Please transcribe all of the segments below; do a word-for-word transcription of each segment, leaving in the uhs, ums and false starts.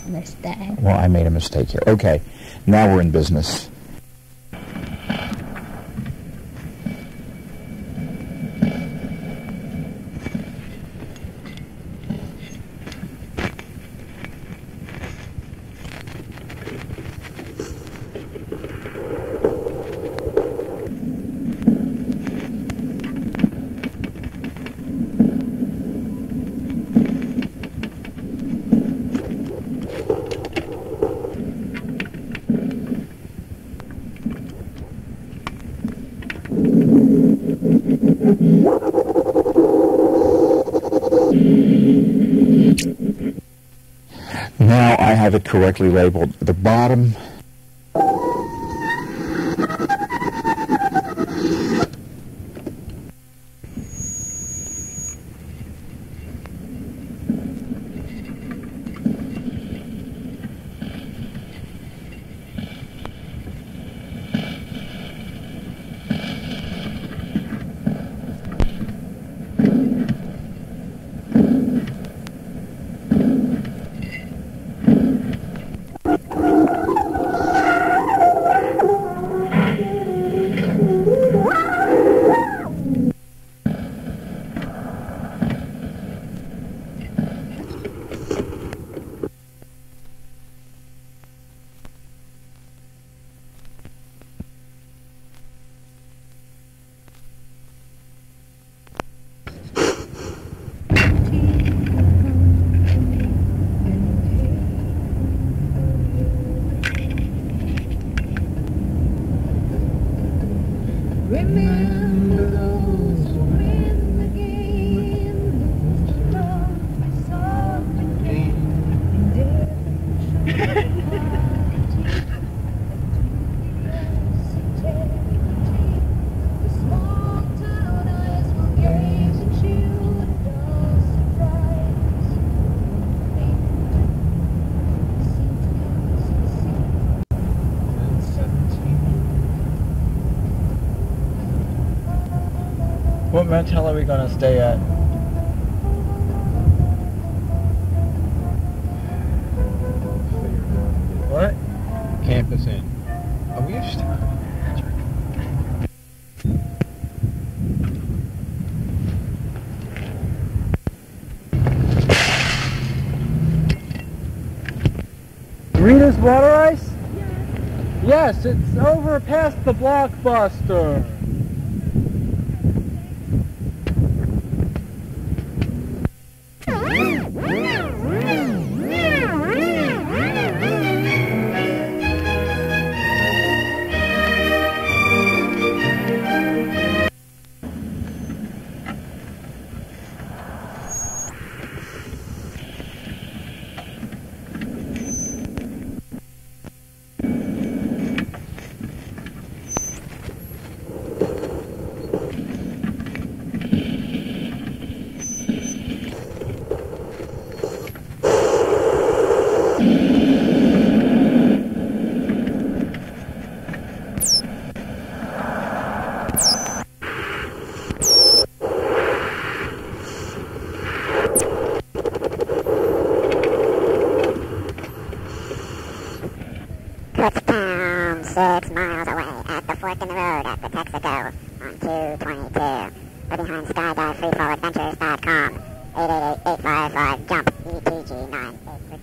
mistake. Well, I made a mistake here. Okay, now we're in business. Now I have it correctly labeled. The bottom Remember those who win the game, those love I saw again, the small town eyes will gaze at you and don't surprise. What motel are we going to stay at? What? Campus Inn. Oh, we have to... Rita's Water Ice? Yes, it's over past the Blockbuster. Kutztown, six miles away at the fork in the road at the Texaco on two twenty-two. We're behind skydive freefall adventures dot com. eight eight eight, eight five five, jump, E T G nine eight six.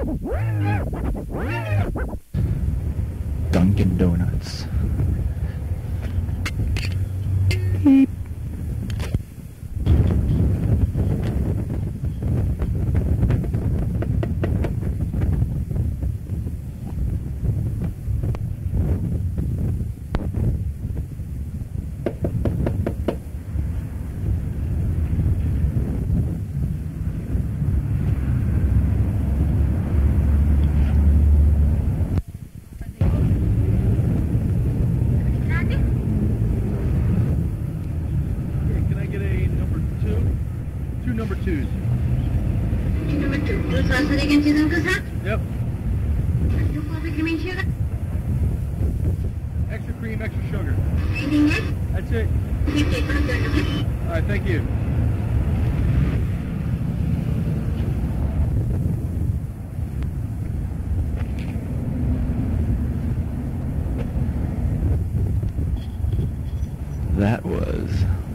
Dunkin' Donuts. Beep. Can I get a number two? Two number twos. Number two. Two sauces again, cheese and croissant. Yep. Two coffee, cream and sugar. Extra cream, extra sugar. Anything else? That's it. Okay, take one third, okay? All right, thank you. That was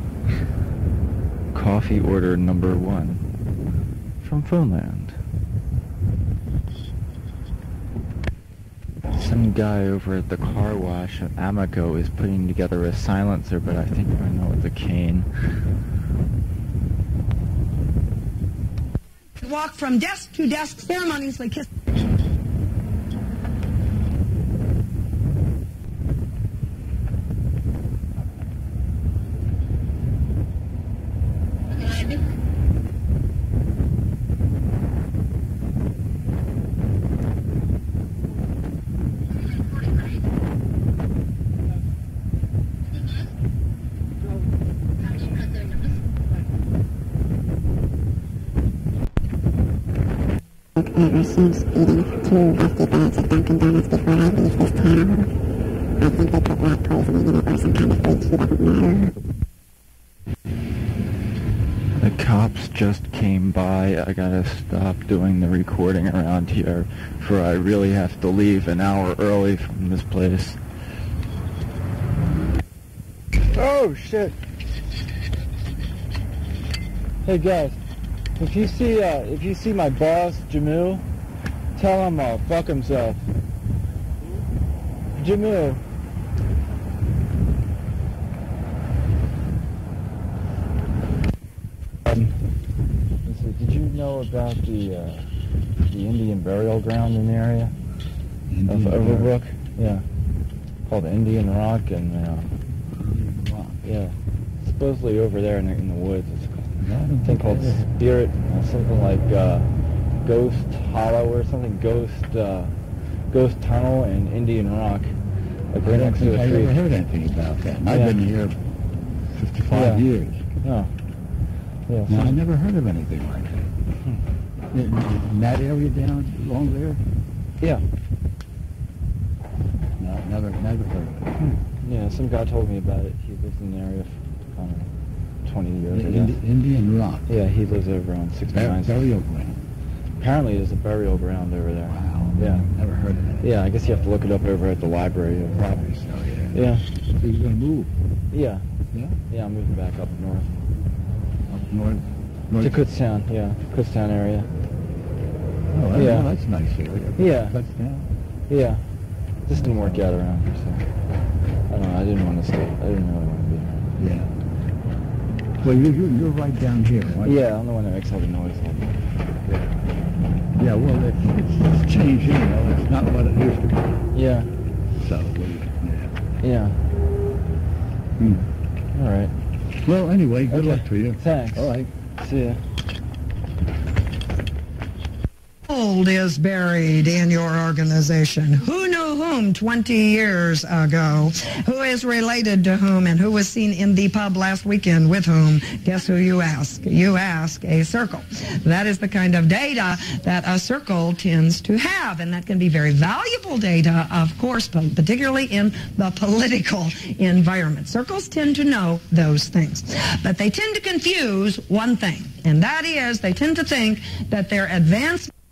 coffee order number one from Phoneland. Some guy over at the car wash at Amoco is putting together a silencer, but I think I know it's a cane. Walk from desk to desk, ceremoniously kiss. I received eating two rusty bags of Dunkin' Donuts before I leave this town. I think they put rat poisoning in it or some kind of bleach, he doesn't know. The cops just came by. I gotta stop doing the recording around here, for I really have to leave an hour early from this place. Oh, shit. Hey, guys. If you see, uh, if you see my boss, Jamil, tell him, uh, fuck himself. Jamil. Um, let's see, did you know about the, uh, the Indian burial ground in the area? Indian of Overbrook? Rock. Yeah. Called Indian Rock, and, uh, Rock. yeah. Supposedly over there in the, in the woods. It's called I don't thing think called I ever- Spirit, uh, something like uh, Ghost Hollow or something, Ghost uh, Ghost Tunnel in Indian Rock, like I right don't next to think a I tree. ever heard anything about that. And I've Yeah. been here fifty-five Yeah. years. Oh, yeah. No, I some- never heard of anything like that. In, in that area down along there? yeah, No, never, never heard of it. yeah. Some guy told me about it. He lives in the area for, I don't know, twenty years The ago. Indi- Indian Rock. Yeah, he lives over on Bur- sixty-nine. burial ground. Apparently, there's a burial ground over there. Wow. Yeah. Never heard of that. Yeah, I guess you have to look it up over at the library. Or, Probably so, yeah. yeah, So you're going to move? yeah, Yeah? yeah. I'm moving back up north Up north? north to Kutztown. Yeah, Kutztown area. Oh, that- yeah. oh, that's a nice area. Yeah. That's down. Yeah. This didn't work out around here, so I don't know. I didn't want to stay. I didn't really want to be here. Yeah. Well, you, you, you're right down here, right? Yeah, I'm the one that makes all the noise. Yeah, well, it's, it's, it's changed, you know. It's not what it used to be. Yeah. So, what do you- yeah. Yeah. Hmm. All right. Well, anyway, good Okay. luck to you. Thanks. All right. See ya. Gold is buried in your organization. Who knew whom twenty years ago? Who is related to whom, and who was seen in the pub last weekend with whom? Guess who you ask? You ask a circle. That is the kind of data that a circle tends to have, and that can be very valuable data, of course, but particularly in the political environment. Circles tend to know those things, but they tend to confuse one thing, and that is they tend to think that their advanced